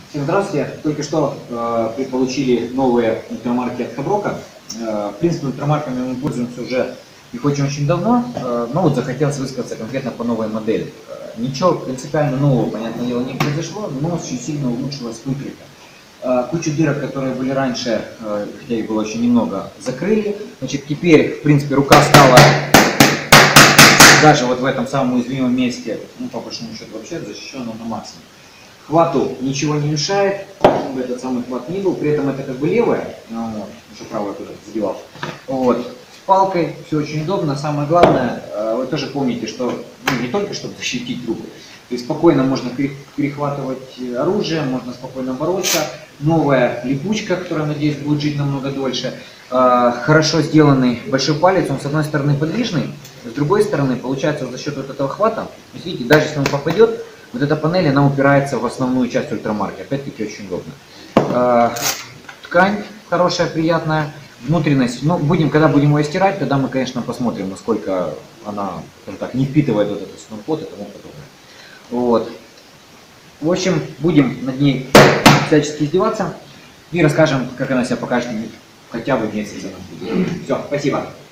Всем здравствуйте. Только что получили новые ультрамарки от Хаброка. В принципе, ультрамарками мы пользуемся уже их очень давно, но вот захотелось высказаться конкретно по новой модели. Ничего принципиально нового, понятное дело, не произошло, но очень сильно улучшилась выкройка. Кучу дырок, которые были раньше, хотя их было очень немного, закрыли. Значит, теперь, в принципе, рука стала даже вот в этом самом уязвимом месте, ну, по большому счету, вообще защищена на максимум. Хвату ничего не мешает, чтобы этот самый хват не был, при этом это как бы левая, вот, уже правая куда-то задевал. Вот. С палкой все очень удобно, самое главное, вы тоже помните, что не только чтобы защитить руку, то есть спокойно можно перехватывать оружие, можно спокойно бороться. Новая липучка, которая, надеюсь, будет жить намного дольше. Хорошо сделанный большой палец, он с одной стороны подвижный, с другой стороны, получается, за счет вот этого хвата, видите, даже если он попадет, вот эта панель, она упирается в основную часть ультрамарки, опять-таки очень удобно. Ткань хорошая, приятная, внутренность, но когда будем ее стирать, тогда мы, конечно, посмотрим, насколько она, скажем так, не впитывает вот этот снопот и тому подобное. Вот. В общем, будем над ней всячески издеваться и расскажем, как она себя покажет хотя бы месяц. Все, спасибо.